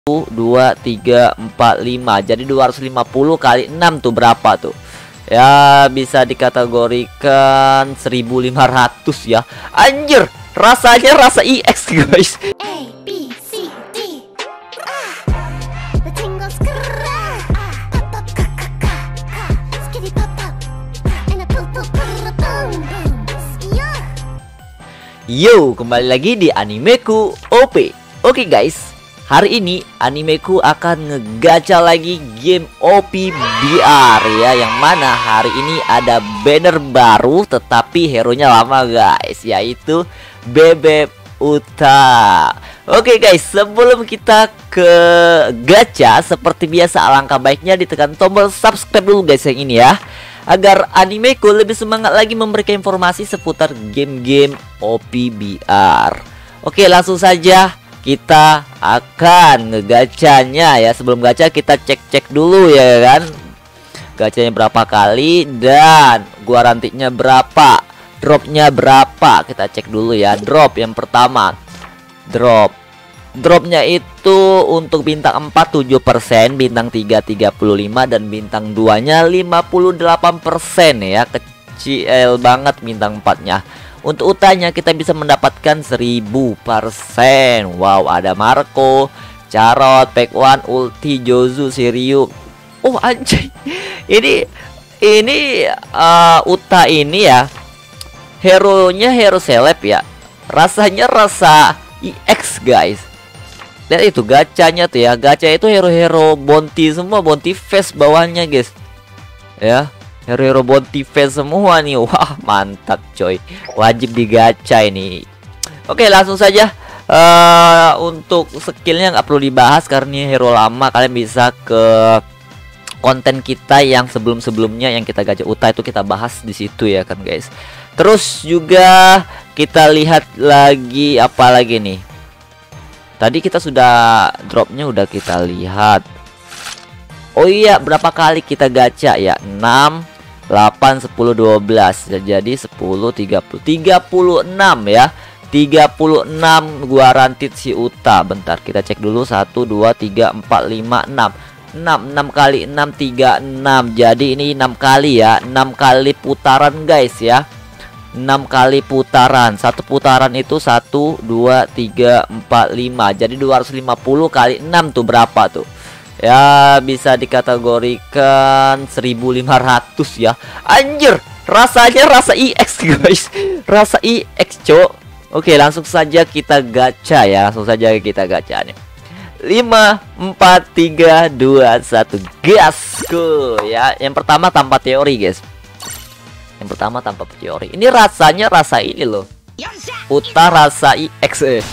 2, 3, 4, 5. Jadi 250 kali 6 tuh berapa tuh? Ya bisa dikategorikan 1500 ya. Anjir, rasanya rasa EX guys. Yo, kembali lagi di Animeku OP. Oke guys, hari ini Animeku akan ngegacha lagi game OP BR ya. Yang mana hari ini ada banner baru tetapi hero-nya lama guys, yaitu Bebek Uta. Oke guys, sebelum kita ke gacha, seperti biasa alangkah baiknya ditekan tombol subscribe dulu guys yang ini ya, agar Animeku lebih semangat lagi memberikan informasi seputar game-game OP BR. Oke, langsung saja kita akan ngegacanya ya. Sebelum gacha kita cek-cek dulu ya kan, gacanya berapa kali dan garantinya berapa, dropnya berapa. Kita cek dulu ya. Drop yang pertama, dropnya itu untuk bintang 4 7%, bintang 3 35, dan bintang 2 nya 58% ya. Kecil banget bintang 4 nya. Untuk utanya kita bisa mendapatkan 1000%. Wow, ada Marco, Carrot, Pack One, Ulti, Jozu, Shiryu. Oh anjay, ini Uta ini ya, hero-nya hero seleb ya. Rasanya rasa EX guys. Lihat itu gacanya tuh ya. Gacha itu hero-hero bounty semua, bounty face bawahnya guys. Ya, hero-hero bounty face semua nih. Wah, mantap coy. Wajib digacha ini. Oke, langsung saja. Untuk skillnya nggak perlu dibahas karena ini hero lama. Kalian bisa ke konten kita yang sebelum-sebelumnya yang kita gacha Uta itu kita bahas di situ ya kan guys. Terus juga kita lihat lagi apa lagi nih. Tadi kita sudah dropnya udah kita lihat. Oh iya, berapa kali kita gacha ya? 6, 8, 10, 12. Jadi 10, 30, 36 ya. 36 guaranteed si Uta. Bentar kita cek dulu. 1, 2, 3, 4, 5, 6. 6 kali 6 36. Jadi ini 6 kali ya. 6 kali putaran guys ya. 6 kali putaran. Satu putaran itu 1, 2, 3, 4, 5. Jadi 250 kali 6 tuh berapa tuh? Ya bisa dikategorikan 1500 ya. Anjir, rasanya rasa EX guys. Rasa EX cok. Oke, langsung saja kita gacha ya. Langsung saja kita gacha nih. 5, 4, 3, 2, 1 gas ya. Yang pertama tanpa teori guys. Yang pertama tanpa teori. Ini rasanya rasa ini loh. Uta rasa EX.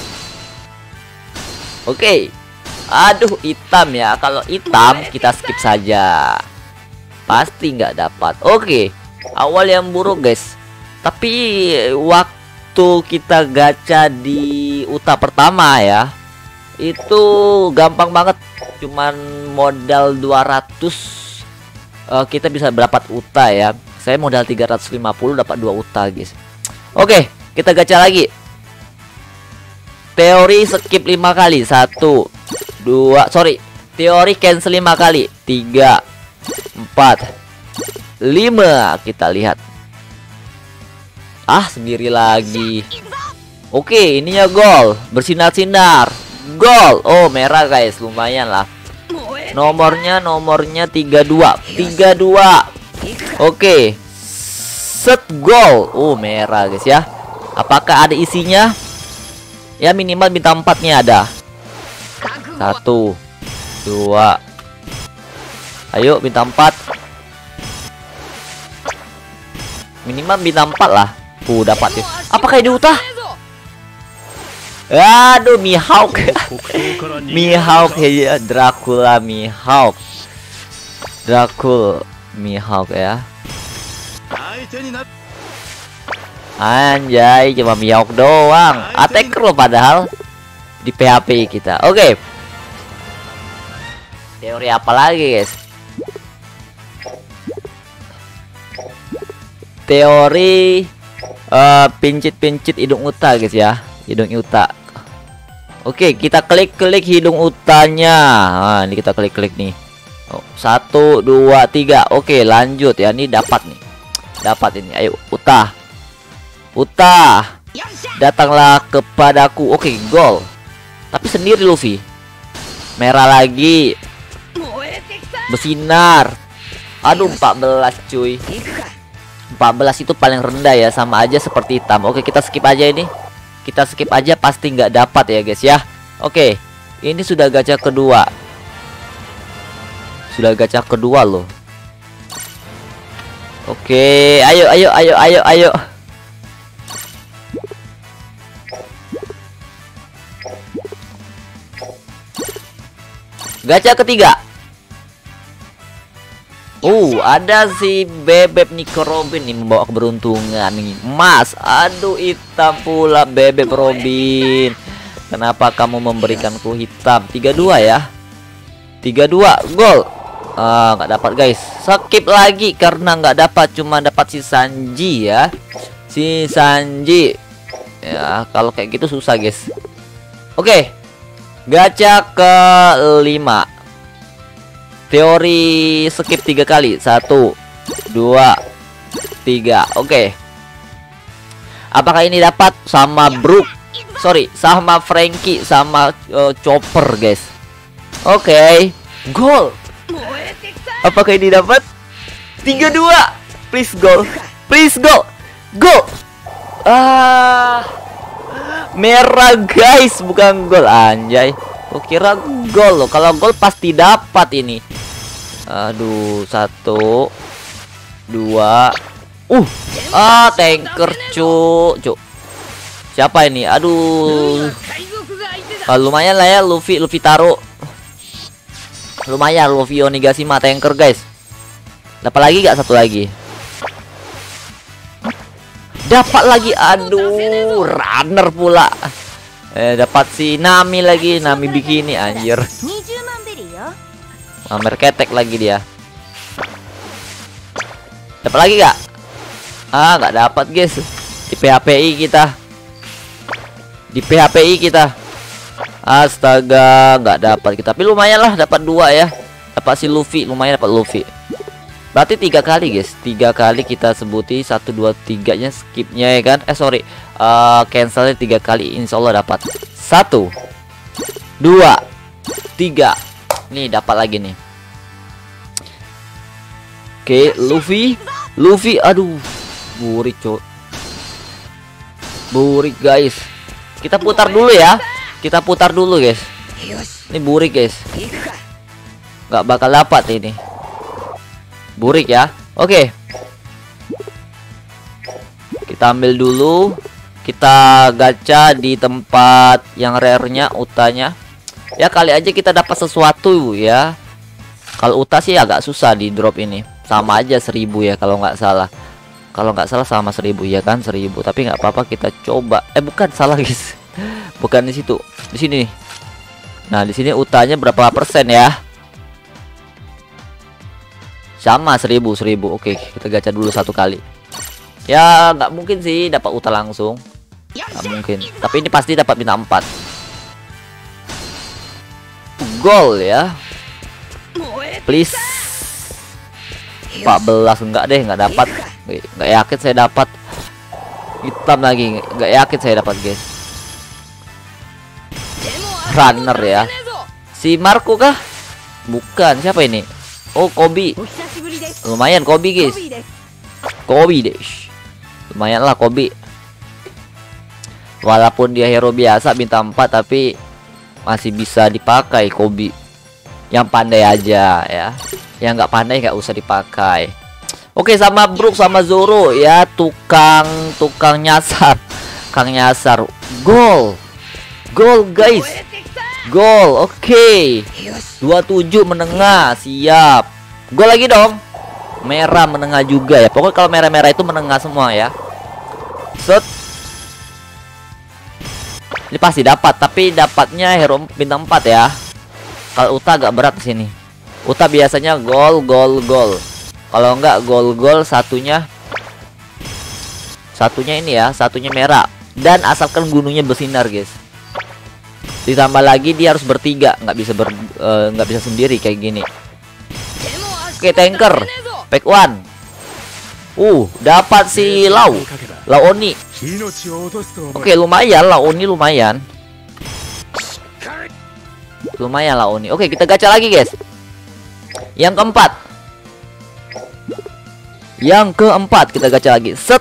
Oke. Aduh, hitam ya. Kalau hitam kita skip saja. Pasti nggak dapat. Oke. Awal yang buruk guys. Tapi waktu kita gacha di Uta pertama ya, itu gampang banget. Cuman modal 200 kita bisa dapat Uta ya. Saya modal 350 dapat 2 Uta guys. Oke, kita gacha lagi. Teori skip 5 kali. 1, 2, sorry. Teori cancel 5 kali. 3, 4, 5. Kita lihat. Ah, sendiri lagi. Oke, ininya gol. Bersinar-sinar. Gol. Oh, merah guys. Lumayan lah. Nomornya 32. 32. Oke. Set gol. Oh, merah guys ya. Apakah ada isinya? Ya minimal bintang 4 nya ada. 1, 2. Ayo bintang 4. Minimal bintang 4 lah. Dapat ya. Apakah ini Uta? Aduh, Mihawk. Mihawk ya, Dracula Mihawk. Mihawk ya. Anjay, cuma Mihawk doang. Attacker loh padahal di PHP kita. Oke. Teori apa lagi guys? Teori pincit-pincit hidung Uta guys ya. Hidung Uta. Oke, kita klik-klik hidung Utanya. Nah, ini kita klik-klik nih. 1, 2, 3. Oke, lanjut ya. Ini dapat nih. Dapat ini. Ayo, Uta. Uta, datanglah kepadaku. Oke, gol. Tapi sendiri Luffy. Merah lagi. Bersinar. Aduh, 14 cuy. 14 itu paling rendah ya. Sama aja seperti hitam. Oke, kita skip aja ini. Kita skip aja, pasti nggak dapat ya guys ya. Oke, ini sudah gacha kedua. Sudah gacha kedua loh. Oke, ayo ayo ayo ayo ayo. Gacha ketiga. Ada si bebek Nico Robin nih membawa keberuntungan nih. Emas. Aduh, hitam pula bebek Robin. Kenapa kamu memberikanku hitam? 32 ya. 32 gol. Nggak dapat guys. Skip lagi karena nggak dapat, cuma dapat si Sanji ya. Si Sanji. Ya, kalau kayak gitu susah guys. Oke. Gacha ke-5. Teori skip 3 kali. 1, 2, 3. Oke. Apakah ini dapat sama Brook? Sorry, sama Frankie, sama Chopper guys. Oke. Gol. Apakah ini dapat? 32. Please gol. Please gol. Gol. Merah guys, bukan gol anjay. Kira gol loh. Kalau gol pasti dapat ini. Aduh, 1, 2. Tanker cuk. Siapa ini? Aduh. Lumayan lah ya Luffy taruh. Lumayan Luffy Onigashima tanker guys. Dapat lagi gak satu lagi? Dapat lagi. Aduh, runner pula. Dapat si Nami lagi, Nami bikini anjir. Mamer ketek lagi dia. Dapat lagi gak? Gak dapat guys. Di PHPI kita. Di PHPI kita. Astaga, nggak dapat kita. Tapi lumayan lah, dapat 2 ya. Dapat si Luffy, lumayan dapat Luffy. Berarti 3 kali guys. 3 kali kita sebuti. 1, 2, 3 nya skipnya ya kan. Sorry, cancelnya 3 kali. Insya Allah dapat. 1, 2, 3. Nih dapat lagi nih. Oke, Luffy, aduh, burik cok. Burik guys. Kita putar dulu ya. Kita putar dulu guys. Ini burik guys. Nggak bakal dapat ini. Burik ya. Oke. Kita ambil dulu. Kita gacha di tempat yang rare-nya, Utanya. Ya kali aja kita dapat sesuatu ya. Kalau Uta sih agak susah di drop ini. Sama aja 1000 ya kalau nggak salah. Kalau nggak salah sama 1000 ya kan, 1000. Tapi nggak apa-apa, kita coba. Bukan, salah guys. Bukan di situ. Di sini nih. Nah, di sini Utanya berapa persen ya? Sama 1000. Oke, kita gacha dulu 1 kali. Ya nggak mungkin sih dapat Uta langsung. Nggak mungkin. Tapi ini pasti dapat bintang 4. Gol ya. Please. 14 enggak deh, nggak dapat. Nggak yakin saya dapat. Hitam lagi, nggak yakin saya dapat guys. Runner ya. Si Marco kah? Bukan, siapa ini? Oh, Kobe. Lumayan Kobe guys. Kobe deh. Lumayan lah Kobe. Walaupun dia hero biasa bintang 4, tapi masih bisa dipakai Kobe. Yang pandai aja ya. Yang nggak pandai nggak usah dipakai. Oke, sama Brook sama Zoro ya, tukang nyasar. Kang nyasar. Gol guys. Gol. Oke. 27 menengah, siap. Gol lagi dong. Merah menengah juga ya. Pokoknya kalau merah-merah itu menengah semua ya. Set. Ini pasti dapat, tapi dapatnya hero bintang 4 ya. Kalau Uta agak berat di sini. Uta biasanya gol. Kalau enggak gol satunya ini ya, satunya merah. Dan asalkan gunungnya bersinar guys. Ditambah lagi dia harus bertiga, nggak bisa sendiri kayak gini. Oke, tanker pack 1. Dapat si Laoni. Oke, lumayan Laoni, lumayan Laoni. Oke, kita gacha lagi guys. Yang keempat kita gacha lagi. Set.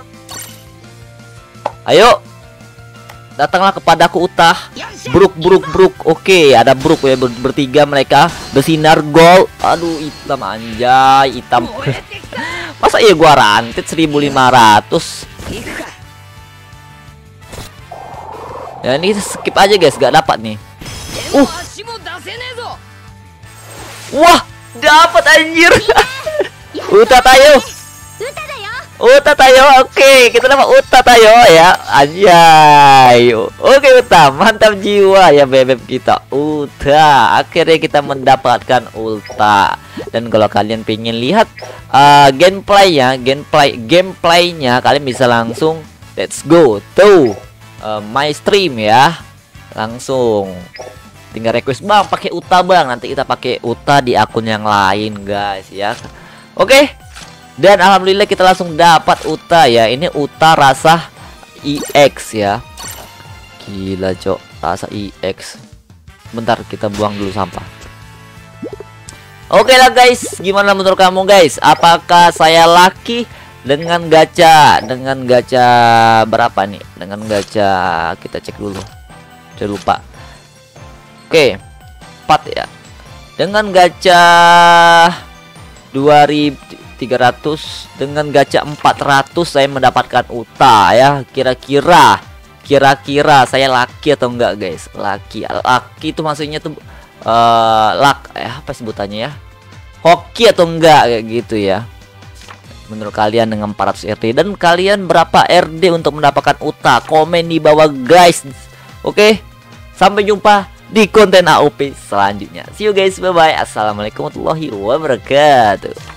Ayo, datanglah kepadaku Uta. Bruk. Oke, ada Bruk ya, bertiga mereka. Bersinar gold. Aduh, hitam anjay, hitam. Masa iya gua rantit 1500. Ya ini skip aja guys, gak dapat nih. Wah, dapat anjir. Uta tayo. Oke, kita dapat Uta tayo ya, anjay. Oke Uta, mantap jiwa ya bebek kita Uta. Akhirnya kita mendapatkan Uta. Dan kalau kalian pengen lihat gameplaynya, kalian bisa langsung let's go to my stream ya. Langsung tinggal request bang pakai Uta bang, nanti kita pakai Uta di akun yang lain guys ya. Oke. Dan alhamdulillah kita langsung dapat Uta ya. Ini Uta rasa EX ya. Gila cok, rasa EX. Bentar, kita buang dulu sampah. Oke lah guys, gimana menurut kamu guys? Apakah saya lucky dengan gacha? Dengan gacha berapa nih? Dengan gacha, kita cek dulu. Saya lupa. Oke, 4 ya. Dengan gacha 2300, dengan gacha 400 saya mendapatkan Uta ya. Kira-kira saya lucky atau enggak guys? Lucky itu maksudnya tuh luck apa sebutannya ya? Hoki atau enggak kayak gitu ya. Menurut kalian dengan 400 RD, dan kalian berapa RD untuk mendapatkan Uta? Komen di bawah guys. Oke. Sampai jumpa di konten AOP selanjutnya. See you guys, bye bye. Assalamualaikum warahmatullahi wabarakatuh.